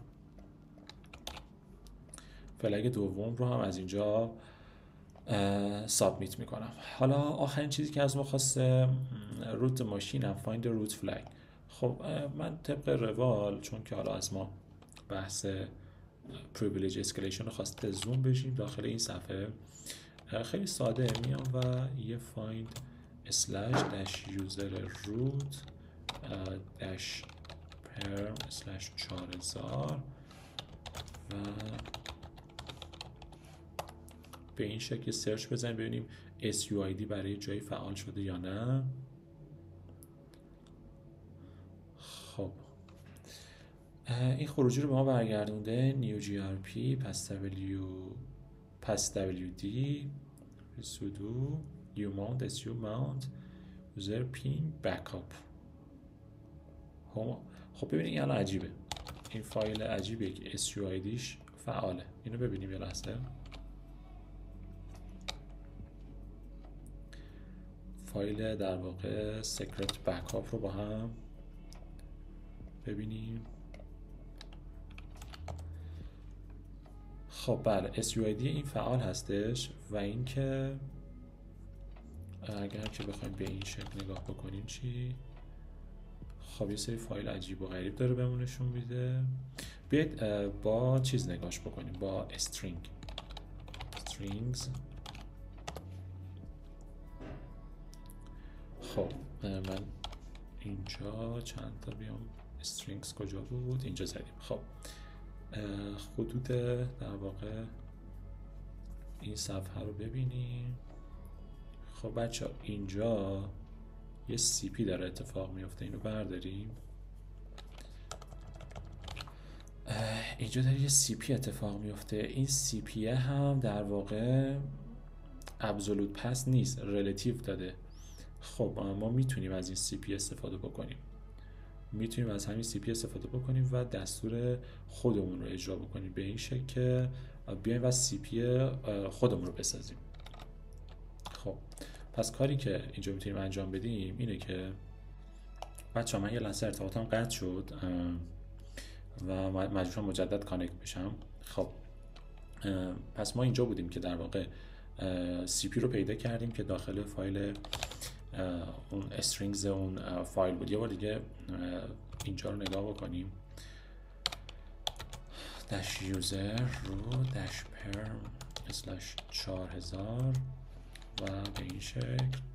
فلگ دوم رو هم از اینجا سابمیت میکنم. حالا آخرین چیزی که از ما خواسته روت ماشین هم فایند روت فلگ. خب من طبق روال چون که حالا از ما بحث پریویلیج اسکیلیشن رو خواسته زوم بشیم داخل این صفحه خیلی ساده میام و یه فایند اسلش داش یوزر روت داش پرم اسلش چهار هزار و به این شکل سرچ بزنیم ببینیم اس یو آی دی برای جایی فعال شده یا نه. خب این خروجی رو به ما برگردونده نیو جی آر پی پس دبلیو پس دبلیو دی سودو یو ماونت اس یو ماونت یوزر پین بکاپ. خب ببینید این الان عجیبه، این فایل عجیبه که اس یو آی دیش فعاله. اینو ببینیم یه لحظه. فایل در واقع سیکرت بکاپ رو با هم ببینیم. خب بله اس یو آی دی این فعال هستش و این که اگر که بخوایم به این شکل نگاه بکنیم چی؟ خب یه سری فایل عجیب و غریب داره بهمون نشون میده. بیاید با چیز نگاش بکنیم با string strings. خب من اینجا چند تا بیام strings کجا بود اینجا زدیم. خب خطوط در واقع این صفحه رو ببینیم. خب بچه اینجا یه سی پی داره اتفاق میفته. اینو برداریم. اینجا داره یه سی پی اتفاق میفته. این سی پی هم در واقع ابسولوت پس نیست، ریلیتیو داده. خب ما میتونیم از این سی پی استفاده بکنیم، میتونیم از همین سی پی استفاده بکنیم و دستور خودمون رو اجرا بکنیم به این شکل که بیایم و سی پی خودمون رو بسازیم. خب پس کاری که اینجا میتونیم انجام بدیم اینه که بچه ها من یه لحظه ارتباطم قطع شد و مجبور شدم مجدد کانکت بشم. خب پس ما اینجا بودیم که در واقع سی پی رو پیدا کردیم که داخل فایل اون استرینگز اون فایل بود. یه بار دیگه اینجا رو نگاه بکنیم. داش یوزر رو داش پرم اسلش چهار هزار و به این شکل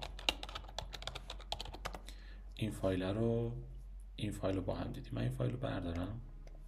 این فایل رو این فایل رو با هم دیدیم. من این فایل رو بردارم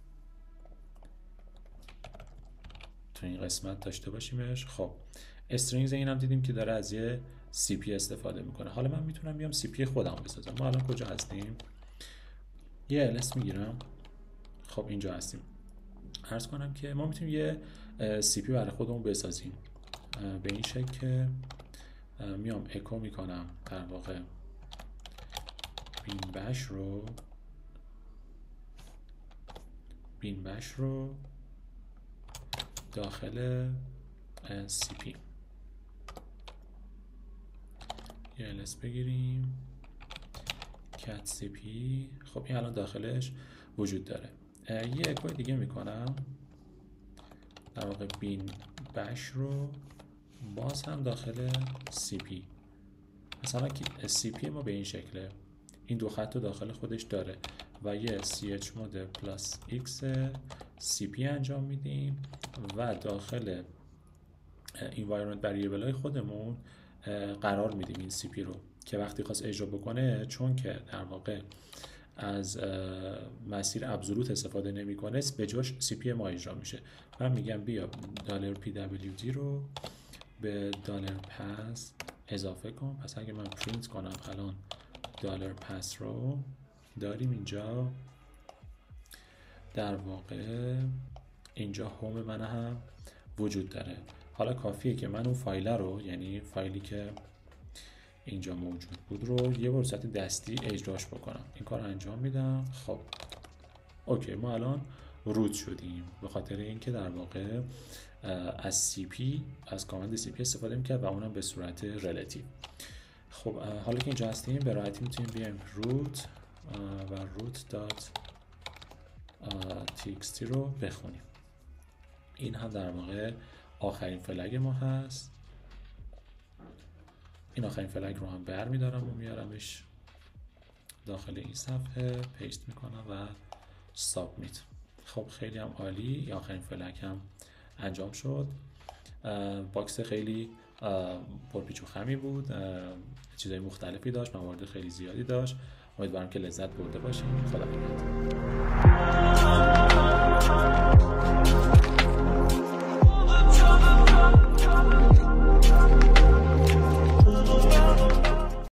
تو این قسمت داشته باشیمش. خب استرینگز این هم دیدیم که داره از یه سی پی استفاده میکنه. حالا من میتونم بیام سی پی خودم بسازم. ما الان کجا هستیم؟ یه الس میگیرم. خب اینجا هستیم. عرض کنم که ما میتونیم یه سی پی برای خودمون بسازیم به این شکل که میام اکو میکنم در واقع بین بش رو بین بش رو داخل سی پی یه الس بگیریم کت سی پی. خب این الان داخلش وجود داره. یه اکو دیگه میکنم در واقع بین بش رو باز هم داخل سی پی. مثلا سی پی ما به این شکله، این دو خط رو داخل خودش داره و یه سی اچ مود پلاس ایکس سی پی انجام میدیم و داخل environment variable های خودمون قرار میدیم این سی پی رو که وقتی خواست اجرا بکنه، چون که در واقع از مسیر ابسولوت استفاده نمیکنه به جاش سی پی ما اجرا میشه. من میگم بیا دلار پی دبلیو دی رو به دلار پس اضافه کن. پس اگه من پرینت کنم الان دلار پس رو داریم اینجا، در واقع اینجا هوم من هم وجود داره. حالا کافیه که من اون فایل رو، یعنی فایلی که اینجا موجود بود رو یه بار صورت دستی اجراش بکنم. این کار انجام میدم. خب اوکی، ما الان روت شدیم به خاطر اینکه در واقع از سی پی از کامند سی پی استفاده میکرد و اونم به صورت ریلیتیو. خب حالا که اینجا هستیم به راحتی میتونیم بیایم روت و روت دات تی اکس تی رو بخونیم. این هم در واقع آخرین فلگ ما هست. این آخرین فلگ رو هم بر میدارم و میارمش داخل این صفحه، پیست میکنم و سابمیت. خب خیلی هم عالی. این آخرین فلگ هم انجام شد. باکس خیلی پرپیچ و خمی بود، چیزای مختلفی داشت، موارد خیلی زیادی داشت. امیدوارم که لذت برده باشین. خدا نگهدار.